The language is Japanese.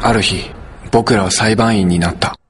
ある日、僕らは裁判員になった。